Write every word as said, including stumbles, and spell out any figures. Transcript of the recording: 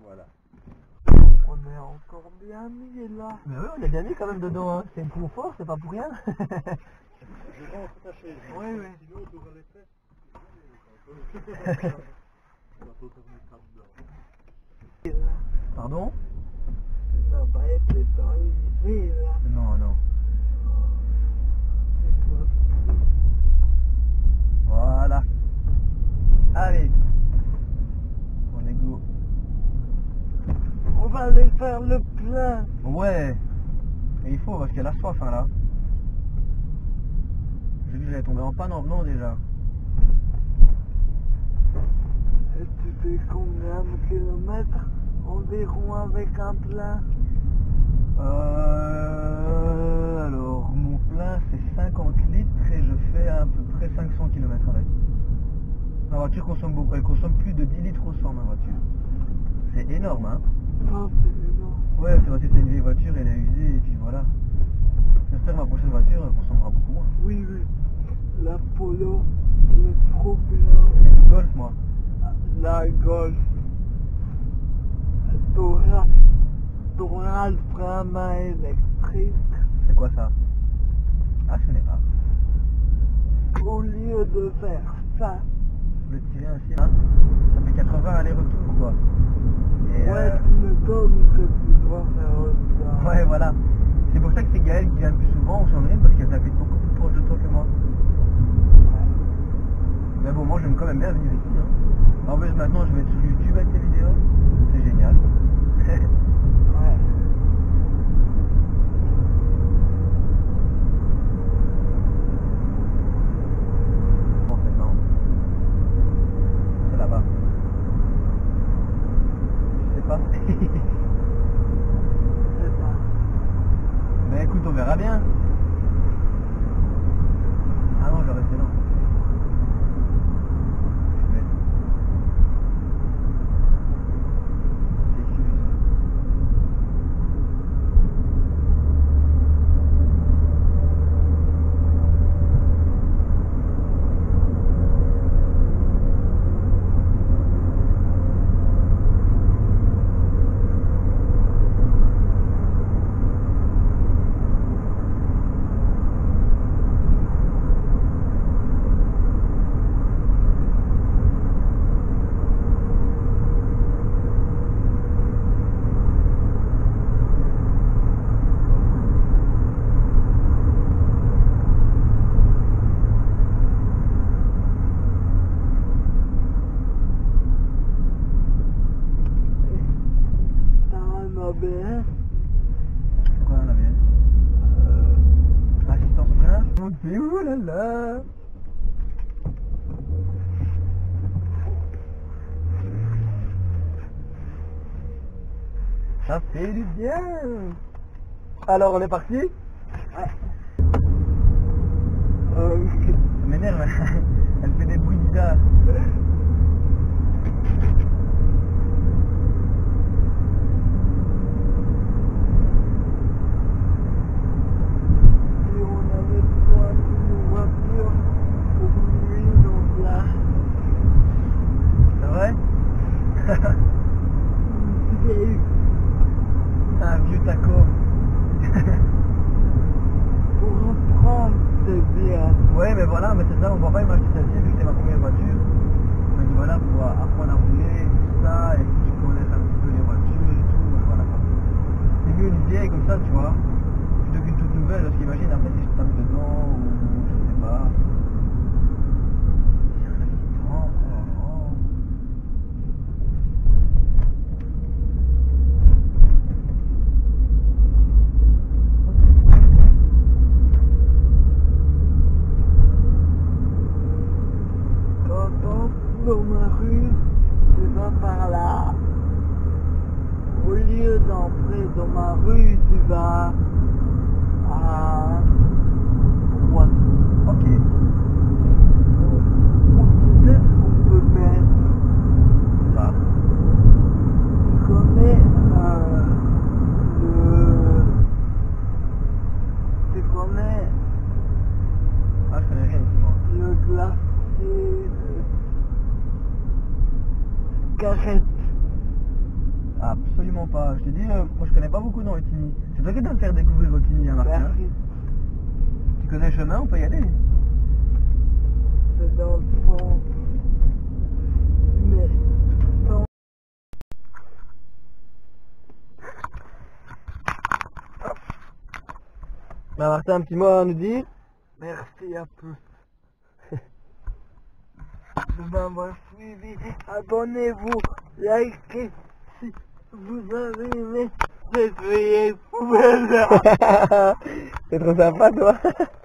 voilà. On est encore bien mis là. Mais oui, on est bien mis quand même dedans, hein. C'est un confort, c'est pas pour rien. Je rentre ta chaise. Oui, oui. Sinon, tu auras les fesses. Pardon? Ça n'a pas été organisé là. Non, non. Voilà. Allez. On est go. On va aller faire le plein. Ouais. Et il faut parce qu'elle a soif hein, là. J'ai vu que j'allais tomber en panne en venant déjà. Et tu fais combien de kilomètres environ avec un plein? Euh, alors mon plein c'est cinquante litres et je fais à peu près cinq cents kilomètres avec. Ma voiture consomme beaucoup, elle consomme plus de dix litres au cent ma voiture. C'est énorme hein. Non, c'est énorme. Ouais c'est parce que c'est une vieille voiture, elle est usée et puis voilà. J'espère que ma prochaine voiture elle consommera beaucoup moins. Oui, oui. La Polo, elle est trop bien. C'est une Golf moi. La Golf. T'auras, t'auras le frein à main électrique. C'est quoi ça? Ah je connais pas. Au lieu de faire ça, Le tirer ainsi hein. Ça fait quatre-vingts aller-retour quoi. Et ouais, euh, tu me donnes que tu dois faire ça. ouais voilà. C'est pour ça que c'est Gaëlle qui vient le plus souvent au Chandrine parce qu'elle habite beaucoup plus proche de toi que moi. Mais bon moi j'aime quand même bien venir ici hein. En plus maintenant je vais être sur YouTube avec tes vidéos. C'est génial. Ouais. En fait non. C'est là-bas. Je sais pas. C'est ça. Mais écoute on verra bien. Ah non je vais rester là. Je vais. C'est ici, T'as un A B S? c'est quoi un A B S? Euh, Assistance au freinage? Ok, oulala. Ça fait du bien. Alors on est parti? ouais. Euh, Ça m'énerve, elle fait des bruits bizarres. si on avait besoin d'une voiture pour nuit dans la C'est vrai? vieille, Un vieux taco. pour reprendre, c'est bien. Ouais mais voilà, mais c'est ça, on va pas m'acheter celle-ci vu que c'est ma première voiture. On m'a dit voilà, pour apprendre à rouler, tout ça, et que tu connaisses un petit peu les voitures et tout, et voilà quoi. C'est mieux une vieille comme ça, tu vois, plutôt qu'une toute nouvelle, parce qu'imagine après si je tape dedans, ou je sais pas. C'est un accident, oh, oh. Quand t'entres dans ma rue, tu vas par là. Au lieu d'entrer dans ma rue, tu vas à droite. Ok. Ou tu sais ce qu'on peut mettre. Bah, Tu connais euh, le... Tu connais ah je connais rien ici moi. le glacier de Carrette Absolument pas. Je te dis, euh, moi je connais pas beaucoup dans Rotigny. C'est toi qui dois me faire découvrir Rotigny, hein, Martin. Merci. Tu connais le chemin, on peut y aller. C'est dans le fond. Mais sans... Bah Martin, un petit mot à nous dire? Merci à tous de m'avoir suivi. Abonnez-vous, likez si vous avez aimé cette vieille poubelle. C'est trop sympa toi.